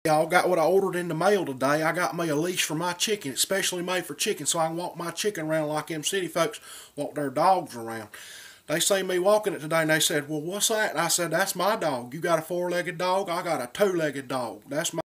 Y'all got what I ordered in the mail today. I got me a leash for my chicken. It's specially made for chicken so I can walk my chicken around like them city folks walk their dogs around. They see me walking it today and they said, well, what's that? And I said, that's my dog. You got a four-legged dog? I got a two-legged dog. That's my